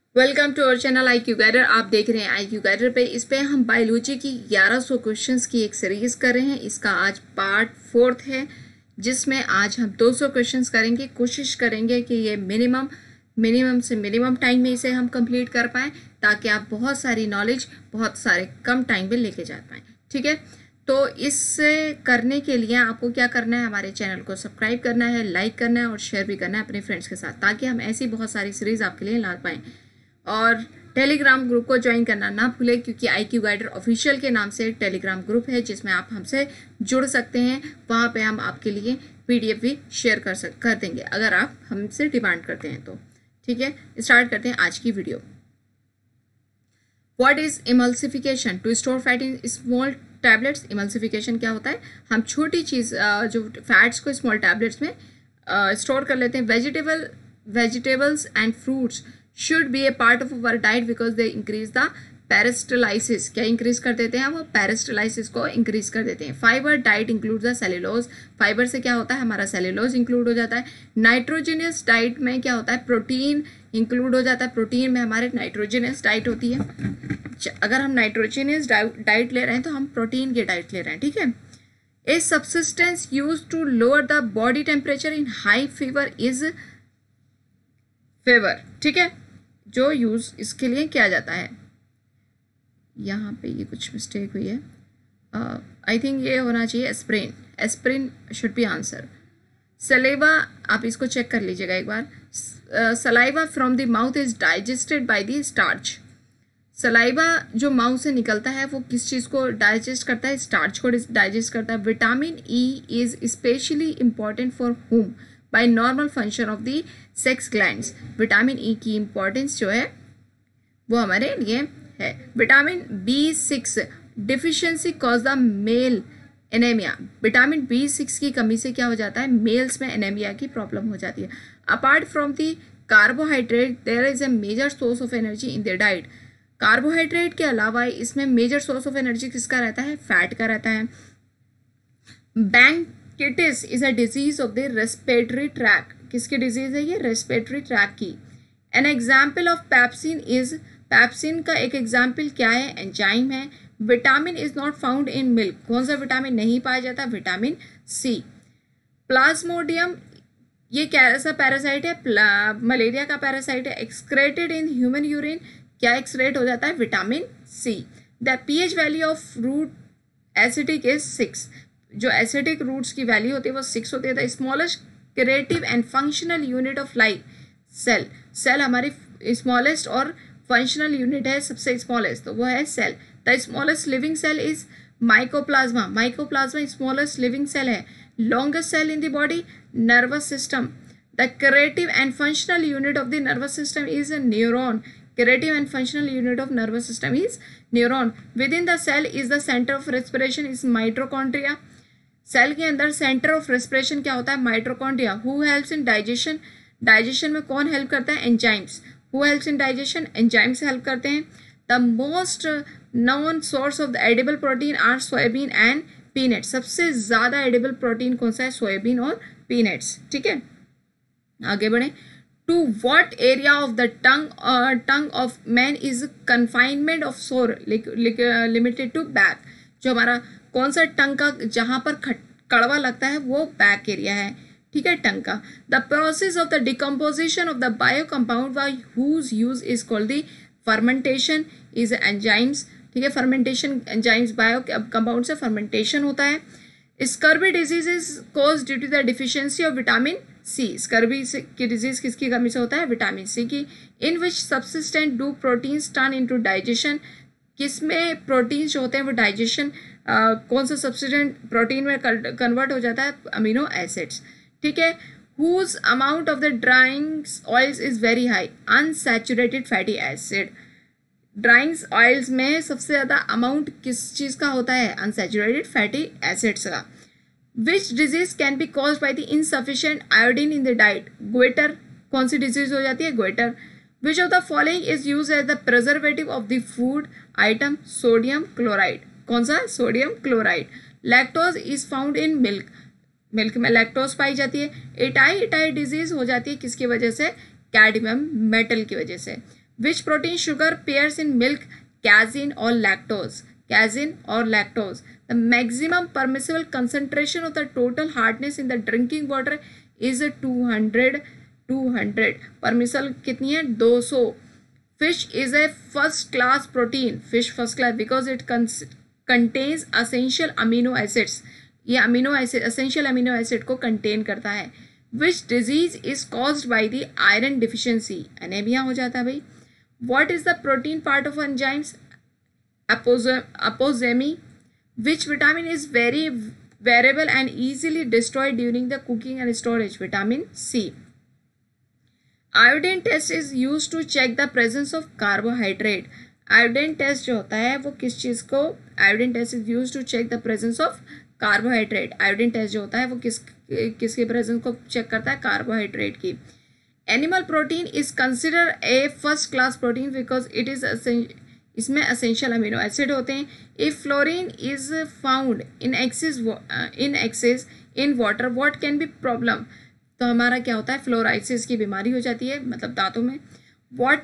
Welcome to our channel IQ guider. आप देख रहे हैं IQ गाइडर पे। इस पे हम बायोलॉजी की 1100 क्वेश्चंस की एक सीरीज कर रहे हैं। इसका आज पार्ट 4 है, जिसमें आज हम 200 क्वेश्चंस करेंगे। कोशिश करेंगे कि ये मिनिमम से मिनिमम टाइम में इसे हम कंप्लीट कर पाएँ, ताकि आप बहुत सारी नॉलेज बहुत सारे कम टाइम में लेके जा पाएँ। ठीक है, तो इससे करने के लिए आपको क्या करना है, हमारे चैनल को सब्सक्राइब करना है, लाइक करना है और शेयर भी करना है अपने फ्रेंड्स के साथ, ताकि हम ऐसी बहुत सारी सीरीज आपके लिए ला पाएँ। और टेलीग्राम ग्रुप को ज्वाइन करना ना भूलें, क्योंकि IQ गाइडर ऑफिशियल के नाम से एक टेलीग्राम ग्रुप है, जिसमें आप हमसे जुड़ सकते हैं। वहाँ पे हम आपके लिए PDF भी शेयर कर देंगे, अगर आप हमसे डिमांड करते हैं तो। ठीक है, स्टार्ट करते हैं आज की video. What is emulsification? To store fat in small tablets. Emulsification क्या होता है? हम छोटी चीज़ जो फैट्स को स्मॉल टैबलेट्स में स्टोर कर लेते हैं। Vegetables and fruits should be a part of our diet because they increase the peristalsis। क्या इंक्रीज कर देते हैं? वो पेरिस्टलाइसिस को इंक्रीज कर देते हैं। Fibre diet include the cellulose. Fibre से क्या होता है? हमारा सेलुलोज इंक्लूड हो जाता है। नाइट्रोजनियस डाइट में क्या होता है? प्रोटीन इंक्लूड हो जाता है। प्रोटीन में हमारे नाइट्रोजनियस डाइट होती है। अगर हम नाइट्रोजनियस डाइट ले रहे हैं तो हम प्रोटीन की डाइट ले रहे हैं। ठीक है। A subsistence use to lower the body temperature in high fever is favour. ठीक है, जो यूज़ इसके लिए किया जाता है। यहाँ पे ये कुछ मिस्टेक हुई है। आई थिंक ये होना चाहिए aspirin. Aspirin should be answer. Saliva, आप इसको चेक कर लीजिएगा एक बार। Saliva from the mouth is digested by the starch. Saliva जो माउथ से निकलता है वो किस चीज़ को डाइजेस्ट करता है? स्टार्च को डाइजेस्ट करता है। Vitamin E is specially important for whom by normal function of the sex glands. Vitamin E की इम्पॉर्टेंस जो है वो हमारे लिए है। Vitamin B6 deficiency cause the male anaemia. Vitamin B6 की कमी से क्या हो जाता है? मेल्स में एनीमिया की प्रॉब्लम हो जाती है। Apart from the carbohydrate there is a major source of energy in the diet. Carbohydrate के अलावा इसमें मेजर सोर्स ऑफ एनर्जी किसका रहता है? फैट का रहता है। Bronchitis is a disease of the respiratory tract. किसकी डिजीज है ये? रेस्पिरेटरी ट्रैक की। An example of pepsin is, pepsin का एक एग्जाम्पल क्या है? एंजाइम है। Vitamin is not found in milk. कौन सा विटामिन नहीं पाया जाता? Vitamin C। प्लाज्मोडियम ये कैसा पैरासाइट है? मलेरिया का पैरासाइट है। एक्सक्रेटेड इन ह्यूमन यूरिन, क्या एक्सक्रेट हो जाता है? Vitamin C। The pH value of root acidic is 6। जो एसिडिक रूट्स की वैल्यू होती है वो 6 होती है। The smallest creative and functional unit of life cell. Cell हमारी स्मॉलेस्ट और फंक्शनल यूनिट है, सबसे स्मॉलेस्ट, तो वो है cell. The smallest living cell is mycoplasma. Mycoplasma smallest living cell है। Longest cell in the body nervous system. The creative and functional unit of the nervous system is a neuron. Creative and functional unit of nervous system is neuron. Within the cell is the center of respiration is mitochondria. Cell के अंदर centre of respiration क्या होता है? Mitochondria. Who helps in digestion? Digestion में कौन help करता है? Enzymes. Who helps in digestion? Enzymes help करते हैं। The most known source of the edible protein are soybean and peanut. सबसे ज़्यादा एडिबल प्रोटीन कौन सा है? सोयाबीन और पीनट्स। ठीक है, आगे बढ़े। To what area of the tongue of man is confinement of sour limited to back. जो हमारा कौन सा टंग का जहाँ पर कड़वा लगता है वो बैक एरिया है। ठीक है, टंग का। The process of the decomposition of the bio compound by whose use is called the fermentation is enzymes. ठीक है, फर्मेंटेशन एंजाइम्स बायो कंपाउंड से फर्मेंटेशन होता है। Scurvy disease is cause due to the deficiency of vitamin C। Scurvy की disease किसकी कमी से होता है? विटामिन C की। In which subsistent do proteins turn into digestion. किसमें प्रोटीन्स जो होते हैं वो डाइजेशन कौन सा सब्सिडेंट प्रोटीन में कन्वर्ट हो जाता है? Amino acids. ठीक है। Whose amount of the drying oils is very high? Unsaturated fatty acid. Drying oils में सबसे ज़्यादा अमाउंट किस चीज़ का होता है? अनसैचुरेटेड फैटी एसिड्स का। Which disease can be cause by the insufficient iodine in the diet? Goitre. कौन सी डिजीज हो जाती है? Goitre. Which of the following is use as the preservative of the food item? Sodium chloride. कौन सा? Sodium chloride. Lactose is found in milk. Milk में lactose पाई जाती है। एटाई डिजीज हो जाती है किसकी वजह से? कैडमियम मेटल की वजह से। Which protein sugar pairs in milk, casein or lactose? Casein or lactose. The maximum permissible concentration of the total hardness in the drinking water is 200. Permissible कितनी है? 200. Fish is a first class protein. Fish first class because it contains essential amino acids. ये amino acid essential amino acid को contain करता है. Which disease is caused by the iron deficiency? Anemia हो जाता है भाई. What is the protein part of enzymes? Aposemi. Which vitamin is very variable and easily destroyed during the cooking and storage? Vitamin C. Iodine test is used to check the presence of carbohydrate. Iodine test जो होता है वो किस चीज़ को? Iodine test is used to check the presence of carbohydrate. Iodine test जो होता है वो किसके प्रेजेंस को चेक करता है? कार्बोहाइड्रेट की. Animal protein is consider a first class protein because it is इसमें असेंशियल अमीनो एसिड होते हैं. If fluorine is found in excess in water what can be problem? तो हमारा क्या होता है? फ्लोराइसिस की बीमारी हो जाती है, मतलब दांतों में. What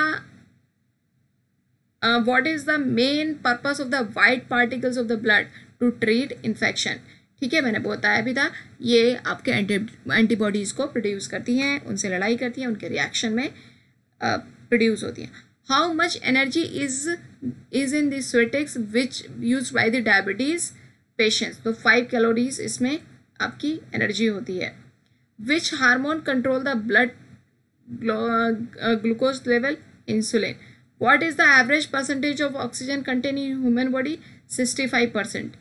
is the main purpose of the white particles of the blood? To treat infection. ठीक है, मैंने बताया भी था, ये आपके एंटीबॉडीज़ को प्रोड्यूस करती हैं, उनसे लड़ाई करती हैं, उनके रिएक्शन में प्रोड्यूस होती हैं. How much energy is in this Sweetex which use by the diabetes patients? तो 5 कैलोरीज इसमें आपकी एनर्जी होती है. Which hormone control the blood glucose level? Insulin. What is the average percentage of oxygen content in human body? 65%.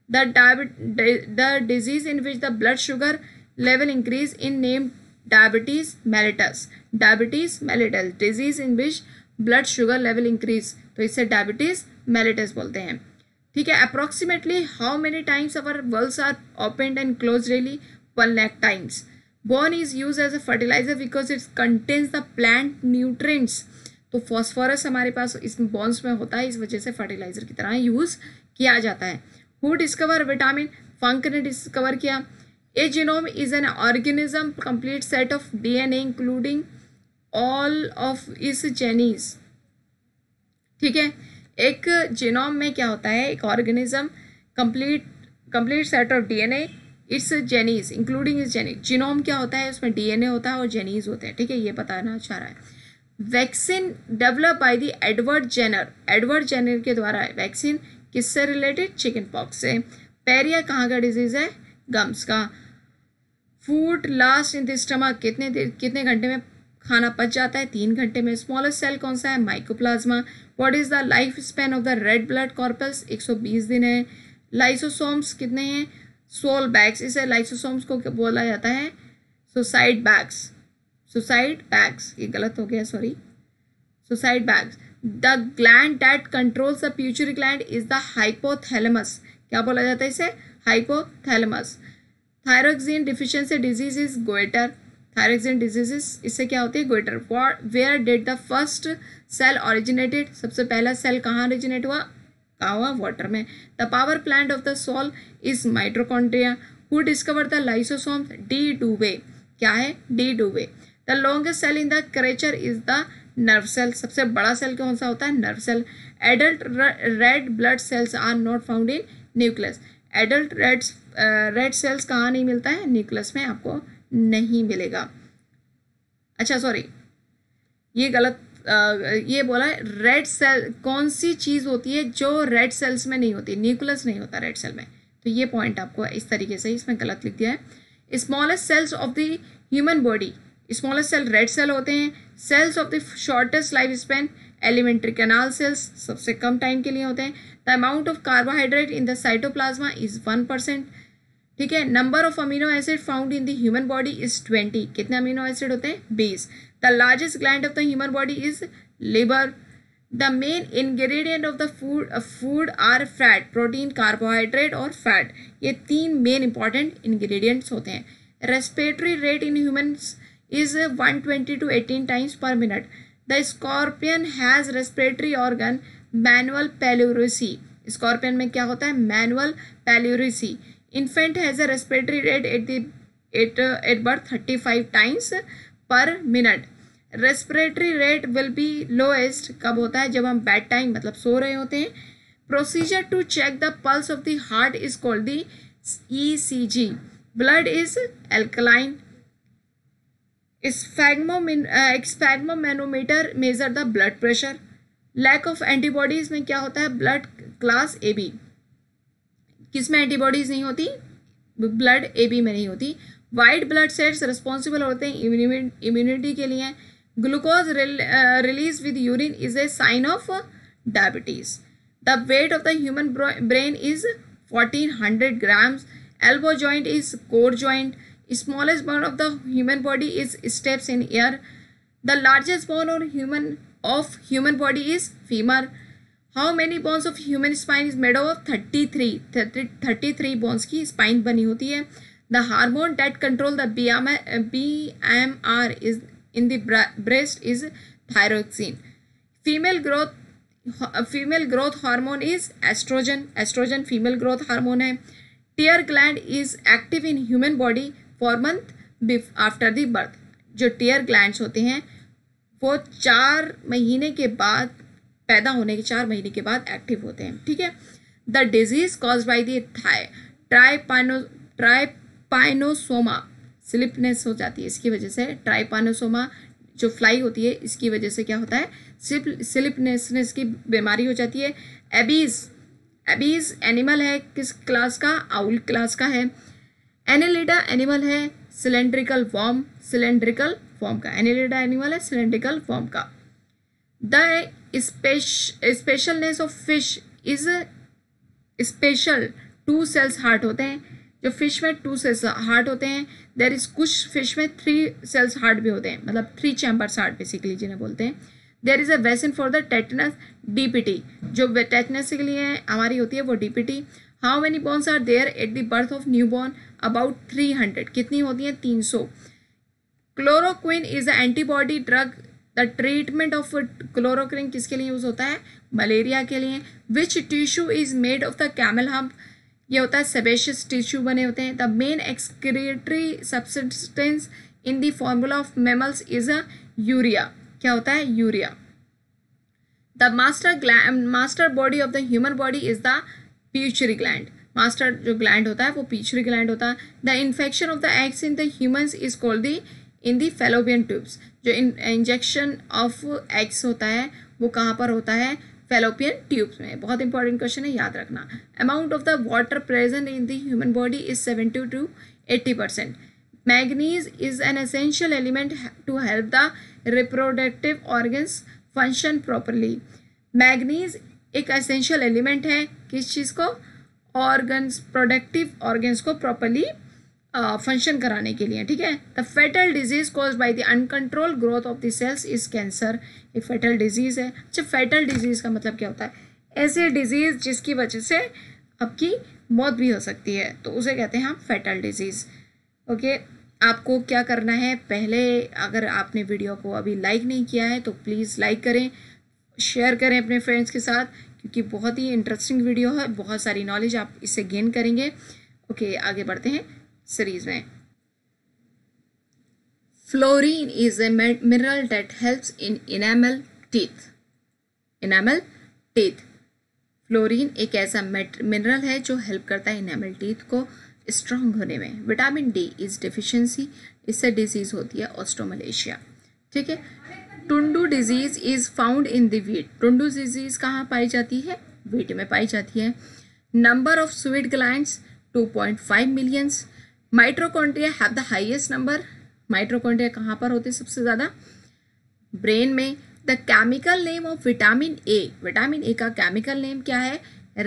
The disease in which the blood sugar level increase in name diabetes mellitus. Diabetes mellitus disease in which blood sugar level increase, तो इसे diabetes mellitus बोलते हैं. ठीक है. Approximately how many times our valves are opened and closed daily? 1 lakh times. Bone is used as a fertilizer because it contains the plant nutrients. तो phosphorus हमारे पास इसमें बोन्स में होता है, इस वजह से फर्टिलाइजर की तरह यूज किया जाता है. Who discover vitamin? फंक ने डिस्कवर किया. A genome is an organism complete set of DNA including all of is genes. ठीक है, एक जीनोम में क्या होता है? एक organism complete set of DNA its genes including is genes. Genome क्या होता है? उसमें DNA होता है और जेनीज होते हैं. ठीक है, ये बताना चाह रहा है. Vaccine develop by the Edward Jenner के द्वारा. वैक्सीन किससे रिलेटेड? चिकन पॉक्स से. पैरिया कहाँ का डिजीज है? गम्स का. Food last in the stomach. कितने घंटे में खाना पच जाता है? 3 घंटे में. स्मॉलेस्ट सेल कौन सा है? Mycoplasma. What is the life span of the red blood corpus? 120 दिन है. लाइसोसोम्स कितने हैं? 16 बैग्स. इसे लाइसोसोम्स को बोला जाता है सुसाइड बैग्स. ये गलत हो गया, sorry. Suicide bags. The gland that controls the pituitary gland is the hypothalamus. क्या बोला जाता है इसे? Hypothalamus. Thyroxine deficiency disease is goiter. Thyroxine diseases इससे क्या होती है? goiter. Where did the first cell originated? सबसे पहला सेल कहाँ originate हुआ? वाटर में. The power plant of the soul is mitochondria. Who discovered the lysosomes? D. Dubé. क्या है? D. Dubé. The longest cell in the creature is the nerve cell. सबसे बड़ा cell कौन सा होता है? Nerve cell. Adult red blood cells are not found in nucleus. Adult red cells कहाँ नहीं मिलता है? न्यूक्लियस में आपको नहीं मिलेगा. अच्छा सॉरी, ये गलत ये बोला है. रेड सेल कौन सी चीज़ होती है जो रेड सेल्स में नहीं होती? न्यूक्लियस नहीं होता रेड सेल में. तो ये पॉइंट आपको इस तरीके से इसमें गलत लिख दिया है. Smallest cells of the human body. Smallest cell red cell होते हैं. Cells of the shortest life span alimentary canal cells सबसे कम टाइम के लिए होते हैं. The amount of carbohydrate in the cytoplasm is 1%. ठीक है. Number of amino acid found in the human body is 20. कितने अमीनो एसिड होते हैं? 20. The largest gland of the human body is liver. The main ingredient of the food are fat, protein, carbohydrate और fat. ये 3 main important ingredients होते हैं. Respiratory rate in humans is 120 to 18 times per minute. The scorpion has respiratory organ manual pylorrhea. Scorpion में क्या होता है? Manual pylorrhea. Infant has a respiratory rate at birth 35 times per minute. Respiratory rate will be lowest कब होता है? जब हम bed time मतलब सो रहे होते हैं. Procedure to check the pulse of the heart is called the ECG. Blood is alkaline. Sphygmomanometer measure the blood pressure. Lack of antibodies में क्या होता है? Blood class AB. किस में एंटीबॉडीज नहीं होती? ब्लड AB में नहीं होती. वाइट ब्लड सेल्स रिस्पॉन्सिबल होते हैं इम्यूनिटी के लिए. Glucose release with urine is a sign of diabetes. The weight of the human brain is 1400 grams. Elbow joint is core joint. Smallest bone of the human body is steps in air. The largest bone of human body is femur. How many bones of human spine is made of? 33 bones की spine बनी होती है. The hormone that control the BMR is in the breast is thyroxine. Female growth hormone is estrogen. Estrogen female growth hormone है. Tear gland is active in human body for month after the birth. जो tear glands होते हैं वो 4 महीने के बाद, पैदा होने के 4 महीने के बाद एक्टिव होते हैं. ठीक है. The disease cause by the trypanosoma. Sleepiness हो जाती है इसकी वजह से. ट्राइपाइनोसोमा जो फ्लाई होती है इसकी वजह से क्या होता है? स्लिपनेसनेस की बीमारी हो जाती है. एबीज एनिमल है किस क्लास का? आउल क्लास का है. एनेलिडा एनिमल है सिलेंड्रिकल फॉर्म का. एनेलिडा एनिमल है सिलेंड्रिकल फॉर्म का. The specialness of fish is special. 2 cells heart होते हैं. जो फिश में 2 सेल्स हार्ट होते हैं. देयर इज कुछ फिश में 3 सेल्स हार्ट भी होते हैं, मतलब 3 चैम्बर्स हार्ट बेसिकली जिन्हें बोलते हैं. There is a vaccine for the tetanus. DPT जो टेटनस के लिए हमारी होती है वो DPT. How many bones are there at the birth of new born? About 300. कितनी होती हैं? 300. Chloroquine is a antibody drug. The treatment of chloroquine किसके लिए यूज होता है? मलेरिया के लिए. Which tissue is made of the camel hump? ये होता है सेबेशियस टिश्यू बने होते हैं. The main excretory substance in the formula of mammals is a urea. क्या होता है? Urea. The master body of the human body is the pituitary gland. Master जो ग्लैंड होता है वो पिट्यूटरी ग्लैंड होता है. The infection of the eggs in the humans is called the in the fallopian tubes. जो injection of eggs होता है वो कहाँ पर होता है? फैलोपियन ट्यूब्स में. बहुत इंपॉर्टेंट क्वेश्चन है, याद रखना. Amount of the water present in the human body is 70 to 80%. Manganese is an essential element to help the reproductive organs function properly. Manganese एक एसेंशियल एलिमेंट है किस चीज़ को? ऑर्गन्स, प्रोडक्टिव ऑर्गन्स को properly function कराने के लिए. ठीक है. The fetal disease cause by the uncontrol growth of the cells is cancer. एक फेटल डिजीज है. अच्छा, फेटल डिजीज का मतलब क्या होता है? ऐसे डिजीज जिसकी वजह से आपकी मौत भी हो सकती है, तो उसे कहते हैं हम फेटल डिजीज. ओके. आपको क्या करना है? पहले अगर आपने वीडियो को अभी लाइक नहीं किया है तो प्लीज़ लाइक करें, शेयर करें अपने फ्रेंड्स के साथ, क्योंकि बहुत ही इंटरेस्टिंग वीडियो है. बहुत सारी नॉलेज आप इससे गेन करेंगे. ओके, आगे बढ़ते हैं सीरीज में. Fluorine is a mineral that helps in enamel teeth. Fluorine एक ऐसा मिनरल है जो हेल्प करता है इनेमल टीथ को स्ट्रांग होने में. Vitamin D is deficiency. इससे डिजीज होती है ऑस्ट्रोमलेशिया. ठीक है. Tundu disease is found in the wheat. Tundu disease कहाँ पाई जाती है? वीट में पाई जाती है. Number of sweat glands 2.5 millions. Mitochondria have the highest number. Mitochondria कहाँ पर होते हैं सबसे ज़्यादा? ब्रेन में. The chemical name of vitamin A. Vitamin A का केमिकल नेम क्या है?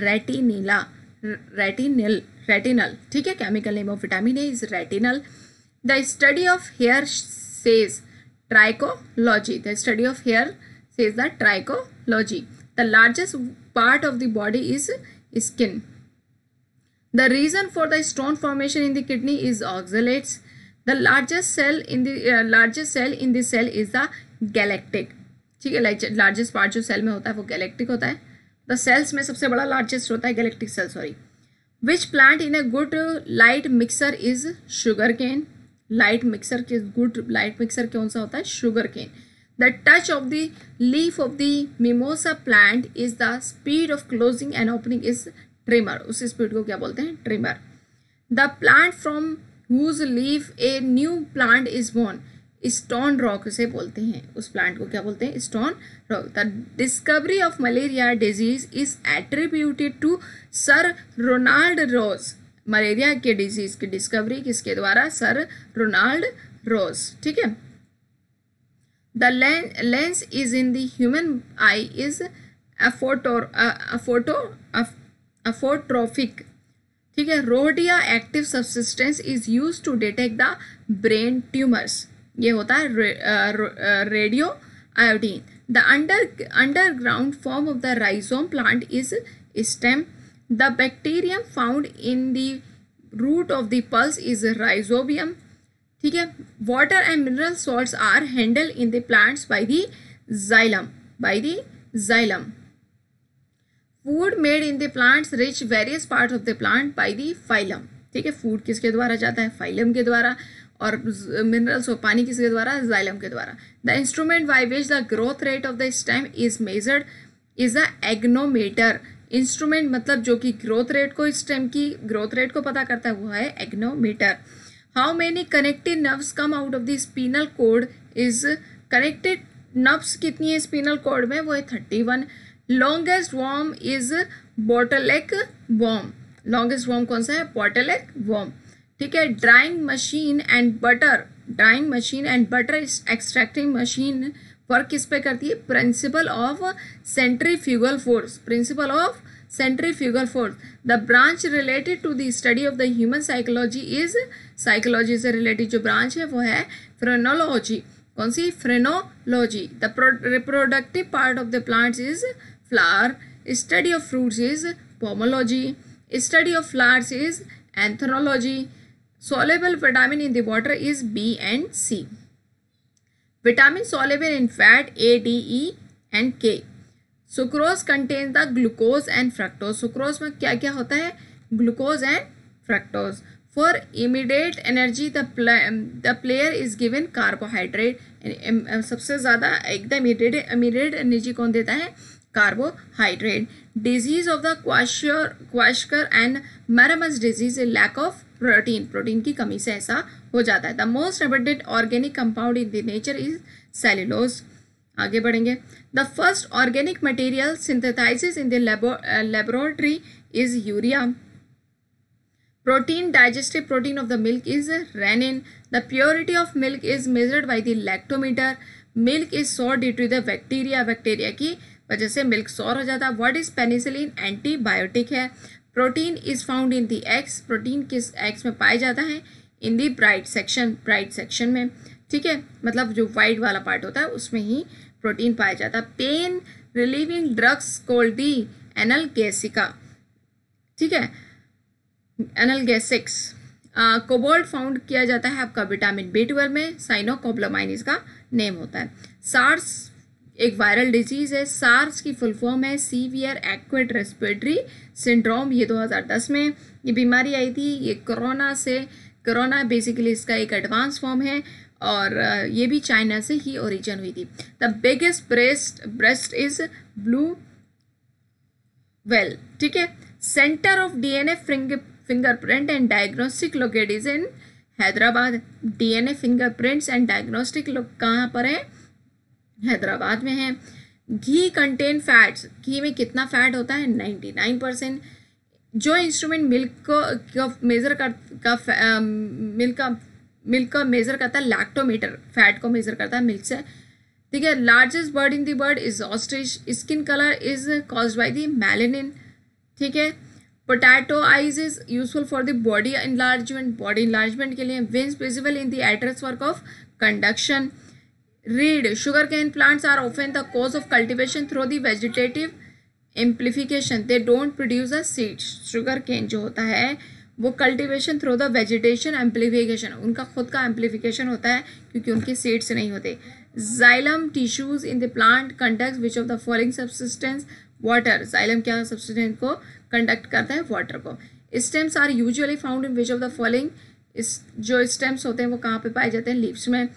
रेटिनल. ठीक है. Chemical name of vitamin A is retinal. The study of hair says trichology. The study of hair says the trichology. The largest part of the body is skin. The reason for the stone formation in the kidney is oxalates. The largest cell in the cell is the galactic. ठीक है. Largest part जो cell में होता है वो galactic होता है. The sales में सबसे बड़ा लार्जेस्ट होता है galactic cell. Sorry. Which plant in a good light mixer is sugar cane. Good light mixer कौन सा होता है? Sugar cane. The touch of the leaf of the mimosa plant is the speed of closing and opening is trimmer. उस speed को क्या बोलते हैं? Trimmer. The plant from whose leaf a new plant is born, stone rock से बोलते हैं. उस plant को क्या बोलते हैं? Stone rock. The discovery of malaria disease is attributed to Sir Ronald Ross. Malaria के डिजीज की डिस्कवरी किसके द्वारा? Sir Ronald Ross. ठीक है. The lens is in the human eye is aphotroffic. ठीक है. Rhodia active substance is used to detect the brain tumors. ये होता है radio iodine. The underground form of the rhizome plant is stem. The bacterium found in the root of the pulse is rhizobium. ठीक है. Water and mineral salts are handled in the plants by the xylem. Food made in the plants reach various parts of the plant by the phylum. ठीक है. Food किसके द्वारा जाता है? Phylum के द्वारा. और मिनरल्स और पानी किसके द्वारा? जाइलम के द्वारा. The instrument by which the growth rate of the stem is measured is a agnometer. Instrument मतलब जो कि ग्रोथ रेट को, स्टेम की ग्रोथ रेट को पता करता है, वो है agnometer. How many connected nerves come out of the spinal cord is. Connected nerves कितनी है स्पिनल कॉर्ड में? वो है 31. Longest worm is bottleneck worm. Longest worm कौन सा है? Bottleneck worm. ठीक है. Drying machine and butter extracting machine work किस पे करती है? Principle of centrifugal force. The branch related to the study of the human psychology is. Psychology से रिलेटेड जो ब्रांच है वो है फ्रेनोलॉजी. कौन सी? Phrenology. The reproductive part of the plants is flower. Study of fruits is pomology. Study of flowers is anthology. Soluble vitamin in the water is B and C. Vitamin soluble in fat A, D, E and K. Sucrose contains the glucose and fructose. Sucrose में क्या क्या होता है? Glucose and fructose. For immediate energy the player is given carbohydrate. सबसे ज़्यादा एकदम immediate energy कौन देता है? Carbohydrate. Disease of the Kwashiorkor and Marmot's disease is lack of protein की कमी से ऐसा हो जाता है. The most abundant organic compound in the nature is cellulose. आगे बढ़ेंगे. The first organic material synthesizes in the laboratory is urea. Protein digestive protein of the milk is rennin. The purity of milk is measured by the lactometer. Milk is sour due to the bacteria की वजह से milk sour हो जाता है. What is penicillin? Antibiotic है. Protein is found in the eggs. Protein किस eggs में पाया जाता है? इन दी ब्राइट सेक्शन में. ठीक है. मतलब जो वाइट वाला पार्ट होता है उसमें ही प्रोटीन पाया जाता है. Pain relieving drugs called the analgesics. ठीक है. एनाल्गेसिक्स. कोबाल्ट फाउंड किया जाता है आपका विटामिन B12 में. साइनोकोबालामाइन इसका नेम होता है. सार्स एक वायरल डिजीज़ है. सार्स की फुल फॉर्म है सीवियर एक्यूट रेस्पिरेटरी सिंड्रोम. ये 2010 में ये बीमारी आई थी. ये कोरोना बेसिकली इसका एक एडवांस फॉर्म है और ये भी चाइना से ही ओरिजिन हुई थी. The biggest beast is blue whale. ठीक है. Centre of DNA fingerprint and diagnostic located in Hyderabad. DNA fingerprints and diagnostic कहाँ पर है? हैदराबाद में है. घी कंटेन फैट्स. घी में कितना फैट होता है? 99%. जो इंस्ट्रूमेंट मिल्क को मेज़र मिल्क का मेज़र करता है लैक्टोमीटर. फैट को मेज़र करता है मिल्क से. ठीक है. Largest bird in the bird is ostrich. Skin colour is caused by the melanin. ठीक है. Potato eyes is useful for the body enlargement के लिए. Veins visible in the arteries work of conduction. Reed. Sugarcane plants are often the cause of cultivation through the vegetative amplification. They don't produce the seeds. Sugarcane जो होता है वो cultivation through the vegetation amplification. उनका खुद का amplification होता है क्योंकि उनके seeds नहीं होते. Xylem tissues in the plant conducts which of the following substance? Water. Xylem क्या substance को conduct करता है? Water को. Stems are usually found in which of the following? जो stems होते हैं वो कहाँ पे पाए जाते हैं? Leaves में.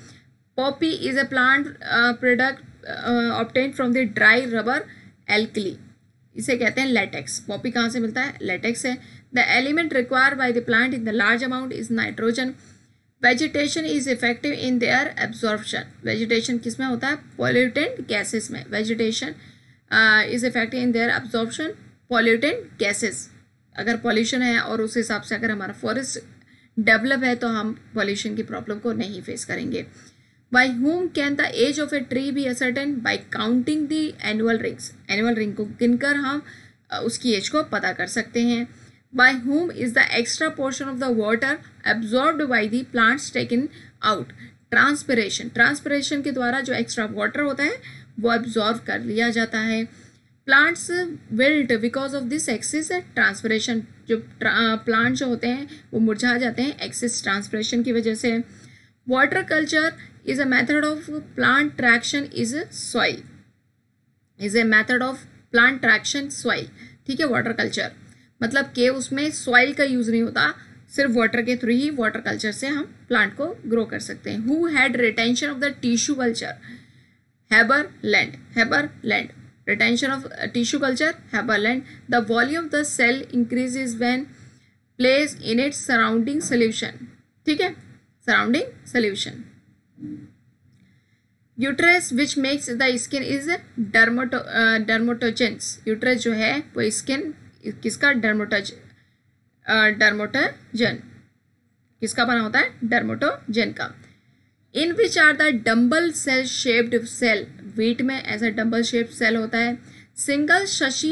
Poppy is a plant product obtained from the dry rubber alkali. इसे कहते हैं लेटेक्स. पॉपी कहाँ से मिलता है? लेटेक्स है. The element required by the plant in the large amount is nitrogen. Vegetation is effective in their absorption. Vegetation किस में होता है? पॉल्यूटेंट गैसेस में. Vegetation is effective in their absorption pollutant gases. अगर पॉल्यूशन है और उस हिसाब से अगर हमारा फॉरेस्ट डेवलप है तो हम पॉल्यूशन की प्रॉब्लम को नहीं फेस करेंगे. By whom can the age of a tree be ascertained? By counting the annual rings. Annual ring को गिनकर हम उसकी एज को पता कर सकते हैं. By whom is the extra portion of the water absorbed by the plants taken out? Transpiration. Transpiration के द्वारा जो extra water होता है वो absorb कर लिया जाता है. Plants wilt because of this excess transpiration. जो plant जो होते हैं वो मुरझा जाते हैं excess transpiration की वजह से. Water culture is a method of plant traction is soil. Is a method of plant traction soil. ठीक है. वाटर कल्चर मतलब कि उसमें सॉइल का यूज़ नहीं होता, सिर्फ वाटर के थ्रू ही वाटर कल्चर से हम प्लांट को ग्रो कर सकते हैं. Who had retention of the tissue culture? Haberlandt. Haberlandt. Retention of tissue culture Haberlandt. The volume of the cell increases when place in its surrounding solution. ठीक है. Surrounding solution. Uterus which makes the skin is dermatogens. Uterus जो है वो skin किसका? डर्मोटोजन. किसका बना होता है? डर्मोटोजन का. In which are the dumbbell cell shaped cell. Wheat में ऐसा डम्बल शेप्ड सेल होता है. सिंगल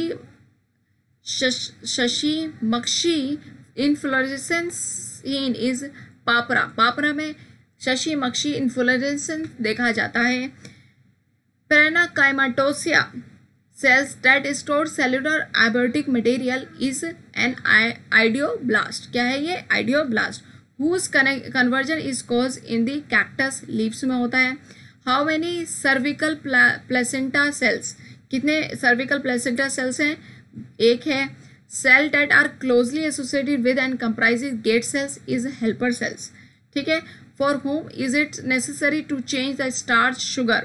शशिमक्षी इन्फ्लोरेसेंस इज पापरा. पापरा में शशिमक्षी इन्फ्लोरेसेंस देखा जाता है. पेरेनाकाइमाटोसिया cells that store cellular abiotic material is an ideoblast. क्या है ये? Ideoblast. Whose conversion is caused in the cactus leaves में होता है. How many cervical placenta cells? कितने cervical placenta cells हैं? एक है. Cell that are closely associated with and comprises gate cells is helper cells. ठीक है. For whom is it necessary to change the starch sugar?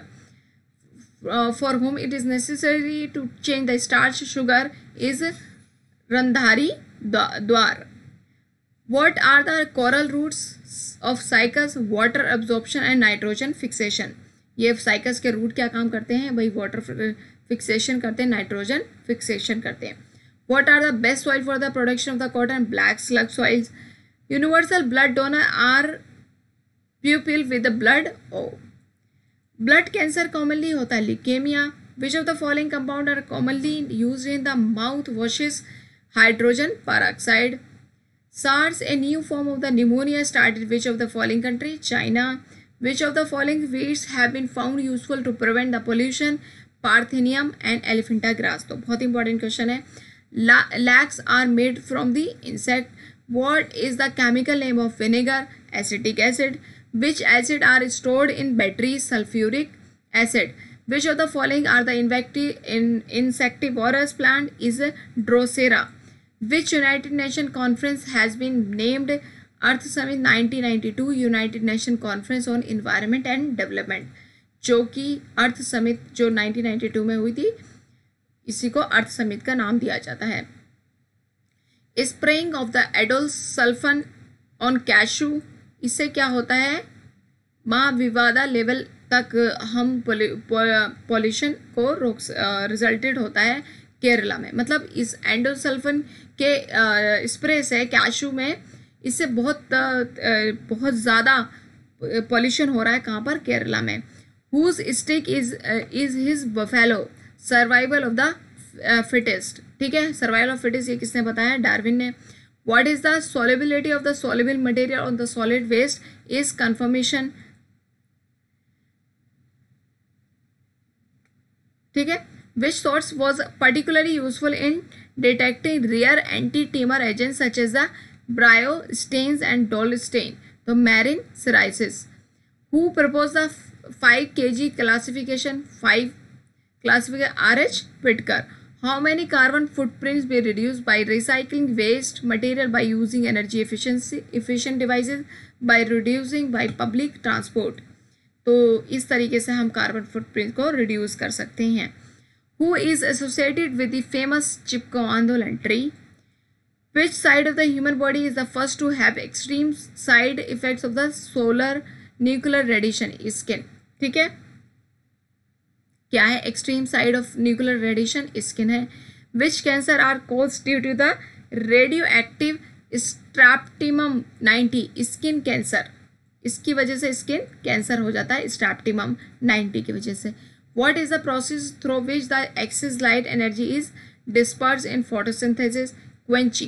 For whom it is necessary to change the starch sugar is Randhari Dwar. What are the coral roots of cycas? Water absorption and nitrogen fixation. ये cycas के root क्या काम करते हैं भाई? Water fixation करते हैं, nitrogen fixation करते हैं. What are the best soil for the production of the cotton? Black slug soils. Universal blood donor are pupil with the blood. Oh. Blood cancer commonly होता है leukaemia. Which of the following compound are commonly use in the mouth washes? Hydrogen peroxide. SARS a new form of the pneumonia started which of the following country? China. Which of the following weeds have been found useful to prevent the pollution? Parthenium and elephant grass. तो बहुत important question है. Lacs are made from the insect. What is the chemical name of vinegar? Acetic acid. Which acid are stored in batteries? Sulfuric acid. Which of the following are the insectivorous plant? Is Drosera. Which United Nations conference has been named Earth Summit 1992? United Nations Conference on Environment and Development. जो कि अर्थ summit जो 1992 में हुई थी, इसी को अर्थ summit का नाम दिया जाता है. Spraying of the endosulfan on cashew. इससे क्या होता है? महाविवादा लेवल तक हम पॉल्यूशन को रोक रिजल्टेड होता है केरला में. मतलब इस एंडोसल्फन के स्प्रे से कैशू में इससे बहुत ज़्यादा पॉल्यूशन हो रहा है. कहाँ पर? केरला में. Whose stick is his buffalo. Survival of the fittest. ठीक है. सर्वाइवल ऑफ फिटेस्ट ये किसने बताया? डार्विन ने. What is the solubility of the soluble material on the solid waste? Is conformation. ठीक है. Which source was particularly useful in detecting rare anti-tumor agents such as the bryostains and dolstain? तो marine psoriasis. Who proposed the 5 kg classification? 5 classification R.H. Whitaker. How many carbon footprints be reduced by recycling waste material, by using energy efficient devices, by reducing by public transport? तो इस तरीके से हम carbon footprint को reduce कर सकते हैं। Who is associated with the famous Chipko Andolan tree? Which side of the human body is the first to have extreme side effects of the solar nuclear radiation? Skin. ठीक है, क्या है extreme side of nuclear radiation? Skin है। Which cancer are caused due to the radioactive strontium 90? Skin cancer, इसकी वजह से skin cancer हो जाता है स्ट्रैप्टिमम 90 की वजह से। What is the process through which the excess light energy is dispersed in photosynthesis? Quenching.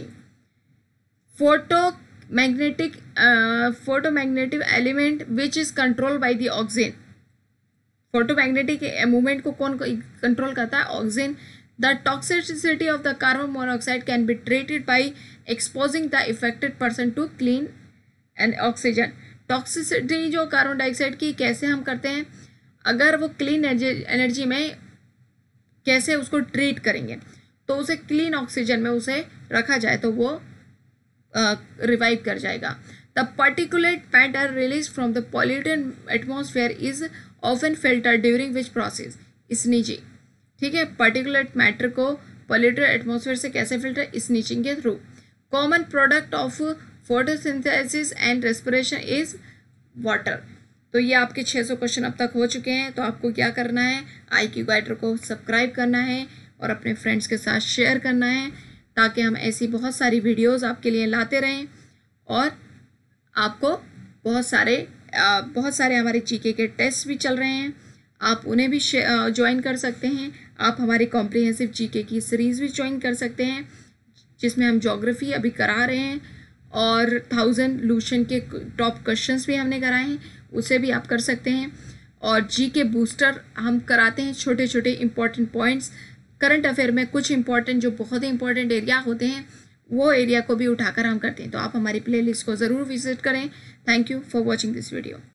Photomagnetic element which is controlled by the oxygen. Photomagnetic movement को कौन कंट्रोल करता है? Oxygen. The toxicity of the carbon monoxide can be treated by exposing the affected person to clean and oxygen. Toxicity जो carbon dioxide की कैसे हम करते हैं, अगर वो क्लीन एनर्जी में कैसे उसको ट्रीट करेंगे, तो उसे क्लीन ऑक्सीजन में उसे रखा जाए तो वो रिवाइव कर जाएगा। The particulate matter release from the polluted atmosphere is often filter during which process? Sneezing. ठीक है, पर्टिकुलेट मैटर को पॉल्यूटेड एटमॉस्फेयर से कैसे फिल्टर? स्नीचिंग के through. Common product of photosynthesis and respiration is water. तो ये आपके 600 क्वेश्चन अब तक हो चुके हैं। तो आपको क्या करना है, IQ गाइडर को सब्सक्राइब करना है और अपने फ्रेंड्स के साथ शेयर करना है, ताकि हम ऐसी बहुत सारी वीडियोस आपके लिए लाते रहें। और आपको बहुत सारे हमारे GK के टेस्ट भी चल रहे हैं, आप उन्हें भी ज्वाइन कर सकते हैं। आप हमारी कॉम्प्रिहेंसिव GK की सीरीज़ भी ज्वाइन कर सकते हैं, जिसमें हम ज्योग्राफी अभी करा रहे हैं और 1000 लूशन के टॉप क्वेश्चंस भी हमने कराए हैं, उसे भी आप कर सकते हैं। और GK बूस्टर हम कराते हैं, छोटे छोटे इंपॉर्टेंट पॉइंट्स करंट अफेयर में, कुछ इंपॉर्टेंट जो बहुत ही इंपॉर्टेंट एरिया होते हैं वो एरिया को भी उठाकर हम करते हैं। तो आप हमारी प्लेलिस्ट को ज़रूर विजिट करें। Thank you for watching this video.